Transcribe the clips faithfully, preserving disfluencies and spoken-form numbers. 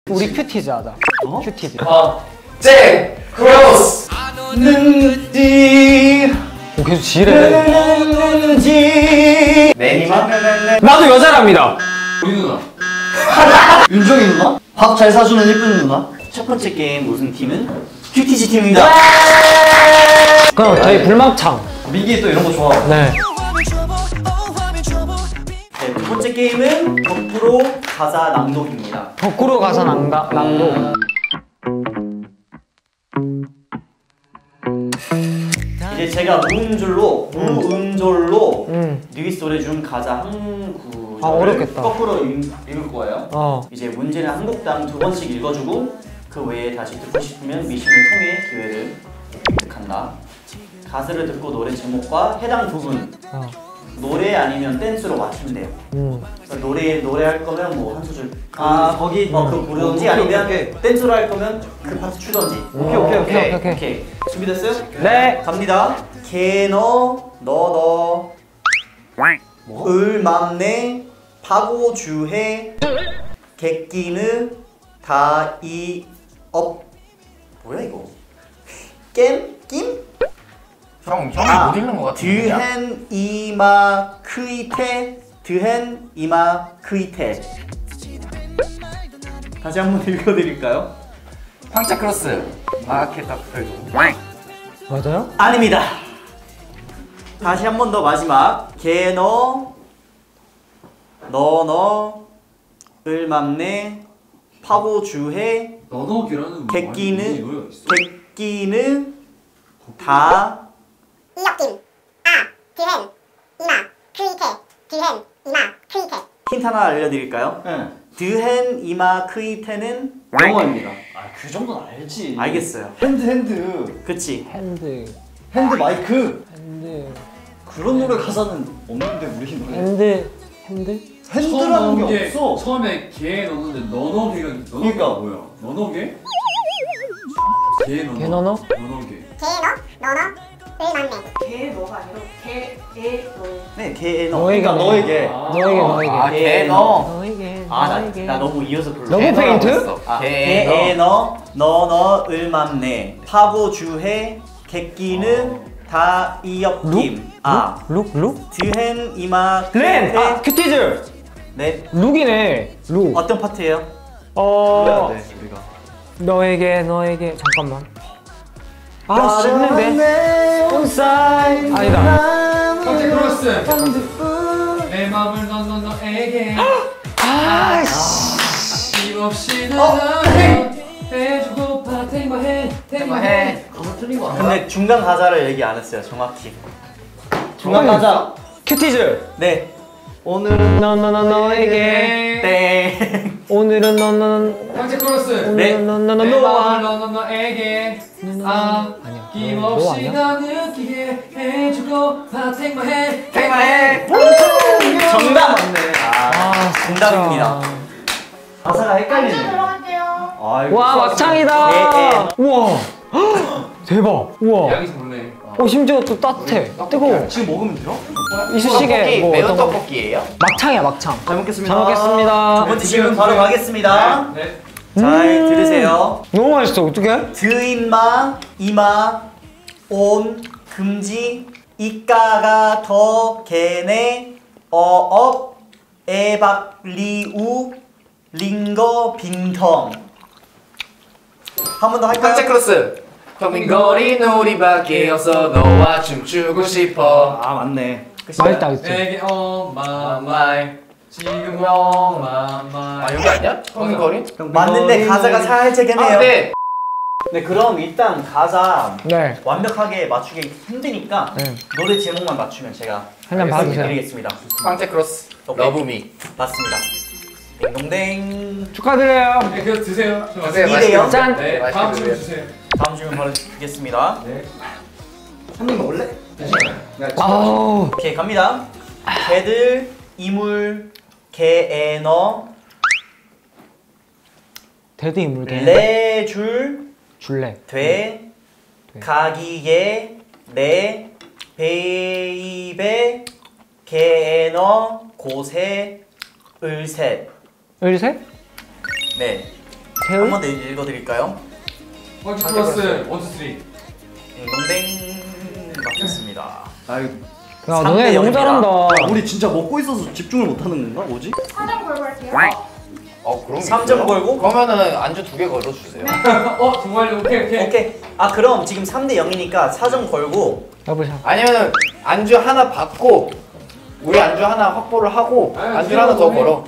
우리 큐티즈 하자. 어? 큐티즈. 어. 잭! 크로스! 는지 오, 계속 지래. 는지 내니마? 나도 여자랍니다. 우리 누나. 윤정이 누나? 밥 잘 사주는 예쁜 누나? 첫 번째 게임 우승 팀은 큐티지 팀입니다. 그럼 저희 불막창. 민기 또 이런 거 좋아하고. 네. 네, 두 번째 게임은 거꾸로 가사 낭독입니다. 거꾸로 가사 낭다, 낭독. 이제 제가 무음절로 무음절로 음. 뉴이스 노래 중 가사 한 구절을 아, 어렵겠다. 거꾸로 읽, 읽을 거예요. 어. 이제 문제는 한 곡당 두 번씩 읽어주고 그 외에 다시 듣고 싶으면 미션을 통해 기회를 획득한다. 가사를 듣고 노래 제목과 해당 부분 어. 노래 아니면 댄스로 맞추면 돼요. 음. 그러니까 노래 노래 할 거면 뭐 한 소절 아, 거기 어 그거 부르던지 오케이, 아니면 오케이, 오케이. 댄스로 할 거면 그 파트 추던지. 오케이, 오케이, 오케이, 오케이. 오케이. 준비됐어요? 네. 갑니다. 개너 너너 뭐? 을맘내 파고주해 객기느 다이업 뭐야 이거? 겜? 낌? 형, 형이 아, 못 읽는 거 같은데. 드헨 이마 크이테 드헨 이마 크이테 다시 한번 읽어드릴까요? 황차 크로스. 마케타 프레도. 맞아요? 아닙니다. 다시 한 번 더 마지막. 개너 너너 을맘내 파고주해 너너기라는 객기는 객기는 다 이역김 아 드헨 이마 크이테 드헨 이마 크이테 힌트 하나 알려드릴까요? 네. 드헨 이마 크이테는 영어입니다. 아 그 정도는 알지. 알겠어요. 핸드 핸드 그치. 핸드. 핸드 마이크 핸드. 그런 노래 가사는 없는데 우리 노래 핸드. 핸드? 핸드라는 게 없어. 처음에 개 넣었는데 너너개가 너너가 그러니까. 뭐야? 너너개? 개 너너. 개 너너? 너너개. 개너 너너 을만내 개 너가 아니라 개에 너. 네, 개너. 너에게. 그러니까 너에게. 너에게, 너에게. 아, 개 개너. 너에게. 아, 나, 너에게. 나 너무 이어서 불러. 너무 페인트? 아, 개너. 개너 너너 을맘내 파고주해 객기는 다이역김 아 룩? 룩? 드헨 이마 렌! 아, 크이테 큐티즈! 네 룩이네. 룩. 어떤 파트예요? 어. 네, 우리가 너에게, 너에게. 잠깐만. 아, 쉽는데? 온사이. 아니다. 황차 크로스. 내 맘을 너너 너에게. 아, 씨. 힘없이 나를 해주고파 탱마해 탱마해. 가사 틀린 거 아니야? 근데 중간 가사를 얘기 안 했어요 정확히. 중간 가사 큐티즈! 네 오늘은 너너너 너에게. 땡. 오늘은 너너 황차 크로스. 네. 오늘은 너너너 내 너와. 맘을 너너 너에게. 아니야. 아낌없이 너 아니야? 나 느끼게 해주고 파 탱마해 땡마해. 정답. 아, 정답입니다. 가사가 안주 헷갈리네. 들어갈게요. 아이고, 와, 막창이다! 네, 우와! 헉, 대박! 우와! 양이서 몰래. 어, 심지어 또 따뜻해. 뜨거워. 지금 먹으면 돼요? 이쑤시개 뭐 매운 어떤 거? 떡볶이에요? 막창이야, 막창. 잘 먹겠습니다. 잘 먹겠습니다. 두 번째 질문 바로 가겠습니다. 네. 잘 음. 들으세요. 너무 맛있어. 어떡해? 드인마 이마 온 금지 이까가 더 개네 어업 에박리우 링거 빈텅 한 번 더 황차 할까요? 크로스. 텅빈거리 놀이밖에 없어 너와 춤추고 싶어. 아 맞네. 맛있다, 그치? 내게 엄마 말. 지금 엄마 말. 아, 여기 아니야? 텅빈거리? 맞는데 가사가 살짝 아, 애매해요. 네. 네 그럼 일단 가사 네. 완벽하게 맞추기 힘드니까 네. 노래 제목만 맞추면 제가 한번 봐주세요. 드리겠습니다. 황차 크로스. 오케이. 러브미. 맞습니다. 딩동댕. 축하드려요. 네, 그거 드세요. 저 드세요. 이래요? 맛있게 짠. 드세요. 네, 맛있게 다음 질문 드세요. 주세요. 다음 질문 바로 드리겠습니다. 네. 한 입 먹을래? 아우. 오케이 갑니다. 개들 이물 개에너 대드 인물개. 레줄 줄래. 돼 돼. 가기에 내 베이베 개에너 고세 을셋 을색? 네 태울? 한 번 더 읽어드릴까요? 황제 크로스 원투 쓰리. 딩동댕 맞췄습니다. 아유, 야 삼 너네 대 너무 영입니다. 잘한다. 우리 진짜 먹고 있어서 집중을 못하는 건가? 뭐지? 사점 걸고 할게요. 어 그런 게 삼 점 있어요? 걸고? 그러면은 안주 두 개 걸어주세요. 어 정말요? 오케이 오케이. 오케이. 아 그럼 지금 삼 대 영이니까 사 점 걸고 여보세요. 아니면은 안주 하나 받고 우리 안주 하나 확보를 하고 아유, 안주 하나 더 우리- 걸어.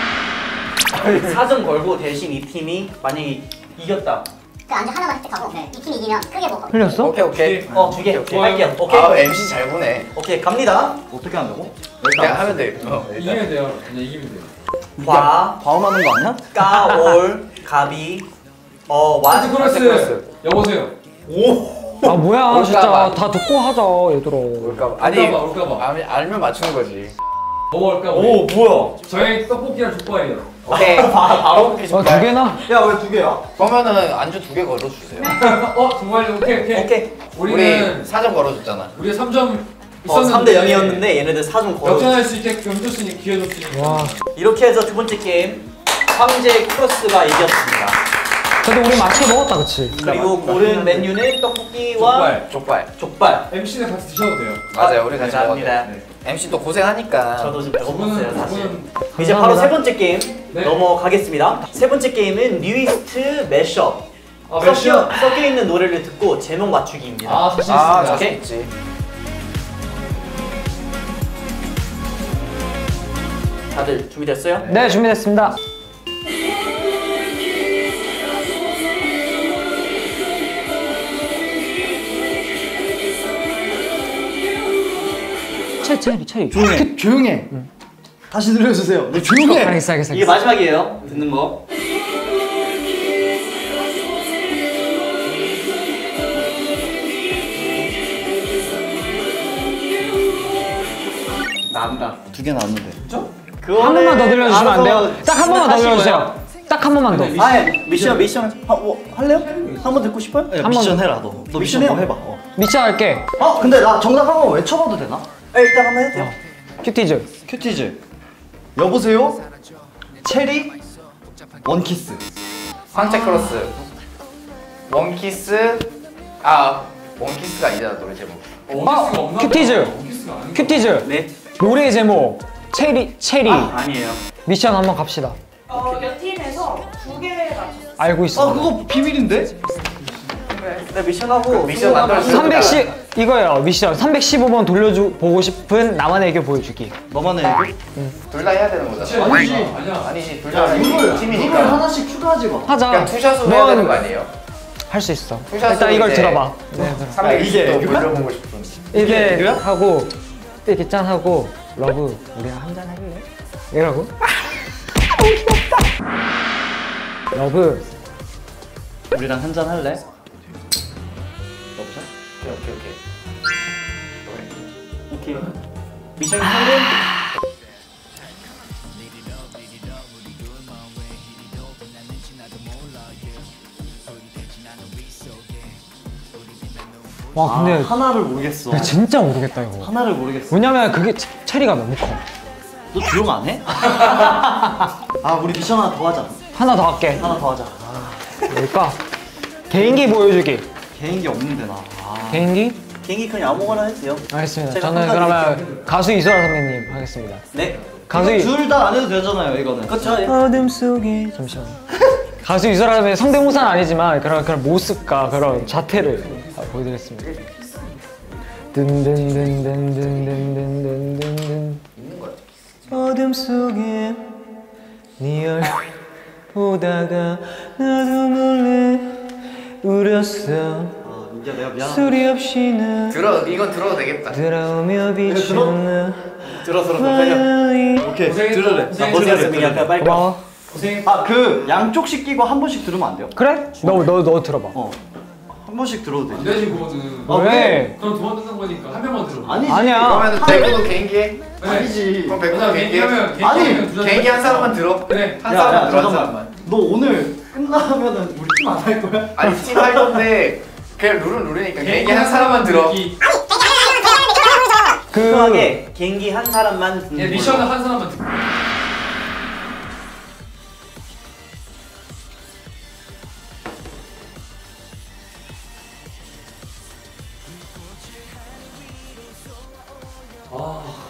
사 점 걸고 대신 이 팀이 만약에 이겼다. 그 안주 하나만 획득하고 이 팀이 이기면 크게 먹어. 흘렸어? 오케이 오케이. 어 두 개. 오케이. 할게요. 오케이. 아 엠씨 잘 보네. 오케이 갑니다. 어떻게 한다고? 그냥 하면 돼. 어, 일단. 이기면 돼요. 그냥 이기면 돼요. 과, 과음하는 거 아니야? 까, 올, 가비, 어, 황제 완. 크로스. 크로스. 여보세요. 아 뭐야 올까봐. 진짜 다 듣고 하자 얘들아. 올까 봐. 아니 올까봐, 올까봐. 알- 알면 맞추는 거지. 뭐 할까? 오 뭐야? 저희 떡볶이랑 족발이요. 오케이. 바로 먹기 아 족발. 두 개나? 야, 왜 두 개야? 그러면은 안주 두 개 걸어주세요. 어 정말요? 오케이 오케이. 오케이. 우리는 우리 사 점 걸어줬잖아. 우리 삼 점 어, 있었는데 삼 대 영이었는데 얘네들 사 점 걸어. 역전할 수 있게끔 해줬으니 기회 줬으니까. 와. 이렇게 해서 두 번째 게임 황제 크로스가 이겼습니다. 그래도 우리 맛있게 먹었다 그치? 그리고 고른 메뉴는 떡볶이와 족발. 족발. 족발. 엠씨는 같이 드셔도 돼요. 맞아요. 우리 같이 감사합니다. 먹어요. 엠씨 또 고생하니까. 저도 지금 배고팠어요 사실. 저분은 이제 바로 세 번째 게임 네. 넘어가겠습니다. 세 번째 게임은 리스트 매셔. 아, 섞여, 매셔. 섞여 있는 노래를 듣고 제목 맞추기입니다. 아 자신 아 있습니다. 자신 있지. 다들 준비됐어요? 네 준비됐습니다. 체리 체리 체리. 조용해. 조용해. 다시 들려주세요. 너 조용해. 알겠어 알겠어. 이게 알겠어. 마지막이에요. 듣는 거. 난다. 두 개 나왔는데. 한 번만 더 들려주시면 안 돼요? 알아서 딱 한 번만 더 생각하시고요. 들려주세요. 딱 한 번만 더. 아, 미션 미션 하, 뭐, 할래요? 한 번 듣고 싶어요? 야, 한 미션 번. 해라 너. 너 미션 미션 뭐 해요. 해봐. 어. 미션 할게. 어, 근데 나 정답 한 번 외쳐봐도 되나? 아, 일단 한번 해도 돼요. 큐티즈. 큐티즈. 여보세요? 체리? 원키스. 황제 크로스. 원키스. 아 원키스가 아니잖아 노래 제목. 원키스가 없나? 큐티즈. 원키스가 아닌가? 큐티즈. 네. 노래 제목 체리 체리. 아, 아니에요. 미션 한번 갑시다. 어, 몇 팀에서 두 개 맞췄어요. 알고 있어. 아, 그거 비밀인데? 네, 미션하고 미션 만들어주세요. 삼백십 이거예요 미션. 삼백십오 번 돌려주 보고 싶은 나만의 애교 보여주기. 너만의 애교? 둘 다 해야 되는 거잖아. 아니지. 아니야. 아니지 둘 야, 다 이걸, 이걸 팀이니까. 하나씩 추가하지 마. 하자. 그냥 투샷으로 해야 되는 거 아니에요? 할 수 있어. 투샷으로 일단 이걸 이제 들어봐. 네, 들어. 삼백이십도 돌려보고 싶은. 이게 애교야? 하고 이렇게 짠 하고 러브 우리 한잔 할래? 이러고 러브 우리랑 한잔 할래? 오케이 오케이 오케이. 오케이. 미션 성공. 와 근데 아, 하나를 모르겠어. 야, 진짜 모르겠다 이거. 하나를 모르겠어. 왜냐면 그게 체- 체리가 너무 커. 너 조용 안 해? 아, 우리 미션 하나 더 하자. 하나 더 할게. 하나 더 하자. 뭘까? 개인기 보여주기. 개인기 없는데 나. 아. 개인기? 개인기 그냥 아무거나 해도 돼요. 알겠습니다. 제가 저는 평가드릴게요. 그러면 가수 이소라 선배님 하겠습니다. 네. 가수 이... 둘 다 안 해도 되잖아요, 이거는. 그렇죠. 어둠 속에 잠시만. 가수 이소라 선배님 성대모사는 아니지만 그런 그런 모습과 그런 자태를 보여드리겠습니다. 든든든든든든든든든 어둠 속에 네 얼굴 보다가 나도 몰래 울었어. 아, 이제 내가 미안하다. 소리 없이 나 들어 이건 들어도 되겠다. 들어오며 비추나 들어 들어 들어. 오케이, 고생했다. 들을래. 나 고생했습니다. 약간 빨리. 고마워. 고생. 아, 그 양쪽씩 끼고 한 번씩 들으면 안 돼요? 그래? 너 너 너 들어봐. 어. 한 번씩 들어도 돼. 안 되지 그거는. 아, 왜? 그럼 두 번 듣는 거니까 한 명만 들어. 아니지. 아니야. 그러면 백구도 개인기 해. 네. 아니지. 그럼 백구도 맞아, 개인기 해. 개인기하면 아니, 개인기하면 두 잔 개인기 한 사람만 들어. 그래. 한 야, 사람만 야, 들어 한 잠깐만. 사람만. 너 오늘 끝나면은 우리 팀 안 할 거야? 아니 팀 할 건데 그냥 룰은 룰이니까 개인기 한 사람만 들어. 듣기. 그 편하게 개인기 한 사람만 듣는 예, 걸로. 미션은 한 사람만 듣기.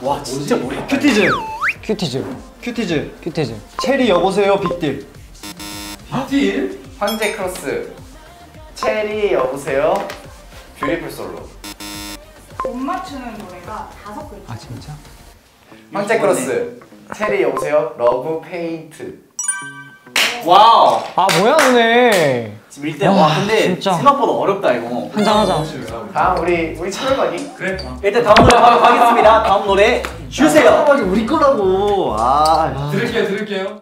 와 진짜 모르겠다. 큐티즈. 큐티즈. 큐티즈. 큐티즈. 체리 여보세요 빅딜. 딜? 황제 크로스. 체리 여보세요. 뷰티풀 솔로. 못 맞추는 노래가 다섯 글자. 아 진짜? 황제 크로스. 체리 여보세요. 러브 페인트. 와우. 아 뭐야 너네. 지금 일 대 와 와, 근데 진짜. 생각보다 어렵다 이거. 한잔 하자. 다음 우리 우리 철거니. 그래. 일단 다음 노래 바로 가겠습니다. 다음 노래 주세요. 우리 거라고. 아. 들을게요, 들을게요.